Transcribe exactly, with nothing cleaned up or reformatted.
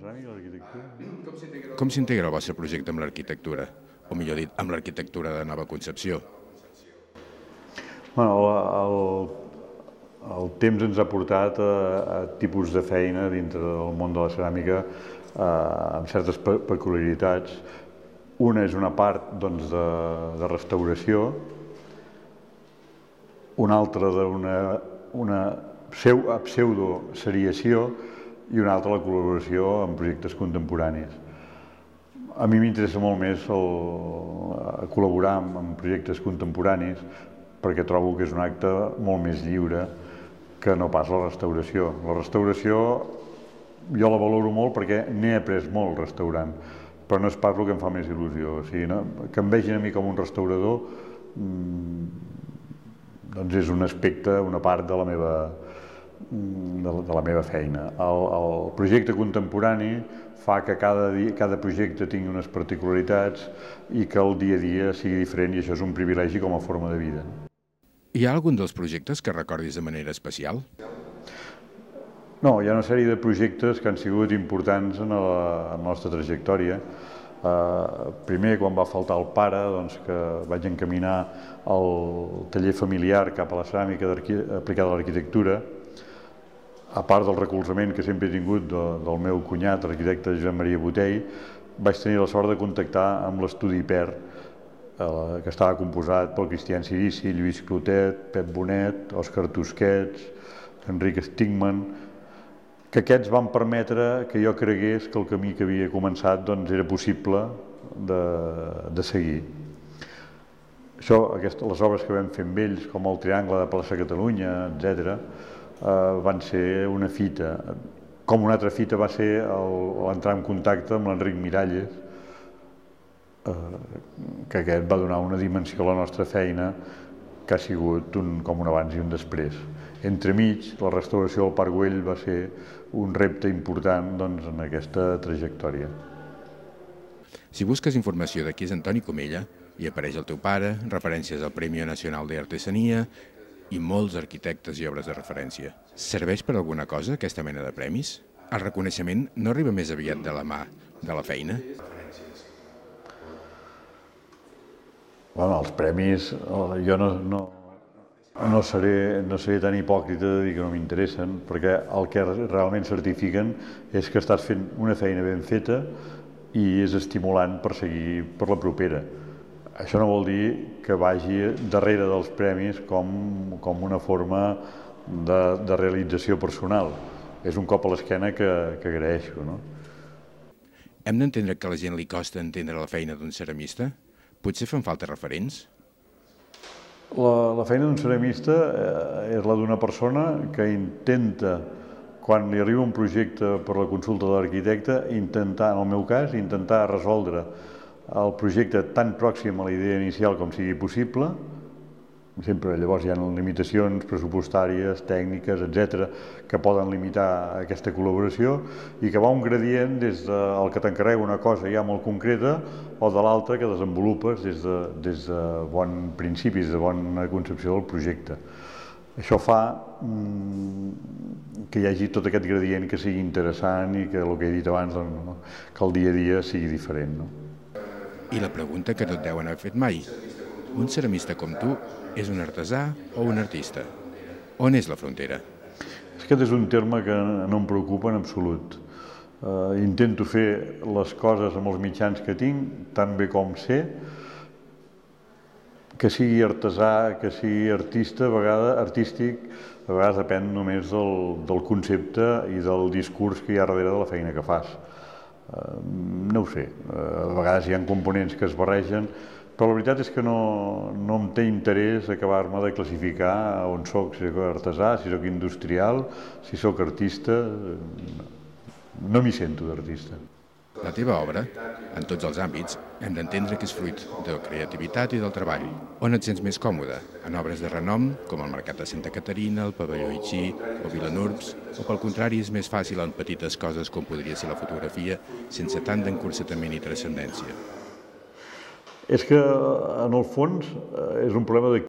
ceràmica i l'arquitectura? Com s'integra el vostre projecte amb l'arquitectura? O millor dit, amb l'arquitectura de nova concepció? Bueno, el, el temps ens ha portat a, a tipus de feina dintre del món de la ceràmica eh, amb certes pe peculiaritats. Una és una part doncs, de, de restauració, una altra d'una una pseudo-seriació i una altra la col·laboració en projectes contemporanis. A mi m'interessa molt més el, col·laborar en projectes contemporanis perquè trobo que és un acte molt més lliure que no pas la restauració. La restauració jo la valoro molt perquè n'he après molt restaurant, però no és pas el que em fa més il·lusió. O sigui, no? Que em vegin a mi com un restaurador doncs és un aspecte, una part de la meva, de la, de la meva feina. El, el projecte contemporani fa que cada, dia, cada projecte tingui unes particularitats i que el dia a dia sigui diferent, i això és un privilegi com a forma de vida. Hi ha algun dels projectes que recordis de manera especial? No, hi ha una sèrie de projectes que han sigut importants en la, en la nostra trajectòria. Uh, primer, quan va faltar el pare, doncs, que vaig encaminar el taller familiar cap a la ceràmica aplicada a l'arquitectura, a part del recolzament que sempre he tingut de, del meu cunyat, l'arquitecte Josep Maria Botell, vaig tenir la sort de contactar amb l'estudi Per, uh, que estava composat pel Cristian Cirici, Lluís Clotet, Pep Bonet, Òscar Tusquets, Enric Stigman, que aquests van permetre que jo cregués que el camí que havia començat doncs, era possible de, de seguir. Això, aquest, les obres que vam fer amb ells, com el Triangle de Plaça Catalunya, etcètera, eh, van ser una fita. Com una altra fita va ser l'entrar en contacte amb l'Enric Miralles, eh, que aquest va donar una dimensió a la nostra feina que ha sigut un, com un abans i un després. Entremig, la restauració del Parc Güell va ser un repte important doncs, en aquesta trajectòria. Si busques informació de qui és Antoni Comella, hi apareix el teu pare, referències al Premi Nacional d'Artesania i molts arquitectes i obres de referència. Serveix per alguna cosa aquesta mena de premis? El reconeixement no arriba més aviat de la mà de la feina? Bueno, els premis, jo no, no, no, seré, no seré tan hipòcrita de dir que no m'interessen, perquè el que realment certifiquen és que estàs fent una feina ben feta i és estimulant per seguir per la propera. Això no vol dir que vagi darrere dels premis com, com una forma de, de realització personal. És un cop a l'esquena que, que agraeixo. No? Hem d'entendre que a la gent li costa entendre la feina d'un ceramista? Potser fan falta referents? La, la feina d'un ceramista eh, és la d'una persona que intenta, quan li arriba un projecte per la consulta de l'arquitecte, intentar, en el meu cas, intentar resoldre el projecte tan pròxim a la idea inicial com sigui possible. Sempre llavors hi ha limitacions pressupostàries, tècniques, etcètera, que poden limitar aquesta col·laboració i que va un gradient des del que t'encarrega una cosa ja molt concreta o de l'altra que desenvolupes des de, des de bon principis, de bona concepció del projecte. Això fa mm, que hi hagi tot aquest gradient que sigui interessant i que el que he dit abans, doncs, no? Que el dia a dia sigui diferent. No? I la pregunta que no et deuen haver fet mai. Un ceramista com tu és un artesà o un artista? On és la frontera? Aquest és un terme que no em preocupa en absolut. Uh, intento fer les coses amb els mitjans que tinc, tan bé com sé, que sigui artesà, que sigui artista, a vegades artístic, a vegades depèn només del, del concepte i del discurs que hi ha darrere de la feina que fas. Uh, no ho sé, uh, a vegades hi ha components que es barregen, però la veritat és que no, no em té interès acabar-me de classificar on soc, si soc artesà, si soc industrial, si soc artista. No m'hi sento d'artista. La teva obra, en tots els àmbits, hem d'entendre que és fruit de la creativitat i del treball. On et sents més còmode? En obres de renom, com el Mercat de Santa Caterina, el Pavelló Itxí o Vilanurps, o pel contrari és més fàcil en petites coses com podria ser la fotografia, sense tant d'encursetament i transcendència? És que, en el fons, és un problema de